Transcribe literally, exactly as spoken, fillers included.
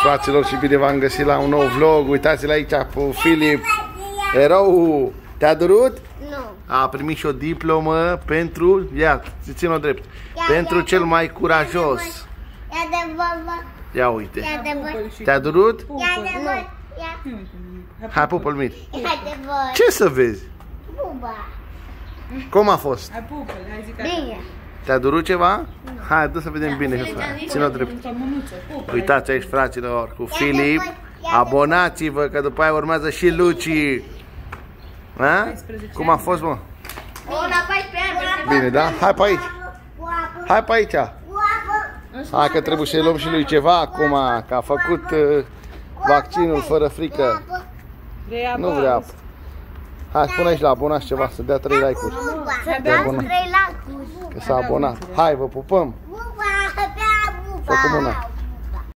fraților, și bine v-am găsit la un nou vlog. Uitați-l aici pe Filip, erou. Te-a durut? Nu. A primit și o diplomă pentru, ia, țin-o drept, pentru cel mai curajos. Ia de baba. Ia uite. Ia de baba. Te-a durut? Ia de baba. Ia. Hai, pupă-l mic. Ia de baba. Ce să vezi? Buba. Cum a fost? Hai, pupă-l, hai zic Bine. Te-a durut ceva? Hai, dă să vedem bine că țin-o drept. Uitați aici, fraților, cu Filip. Abonați-vă că după aia urmează și Luci. A? Cum a fost, mă? Una paisprezece ani. Bine, da? Hai pe aici. Hai pe aici. Hai că trebuie să-i luăm și lui ceva acum, că a făcut uh, vaccinul fără frică. Nu vrea apă. Hai, spune aici la abonați ceva, să dea trei like-uri. Să dați trei like-uri. Că s-a abonat. Hai, vă pupăm. Buba, bea buba. Fă cu mâna.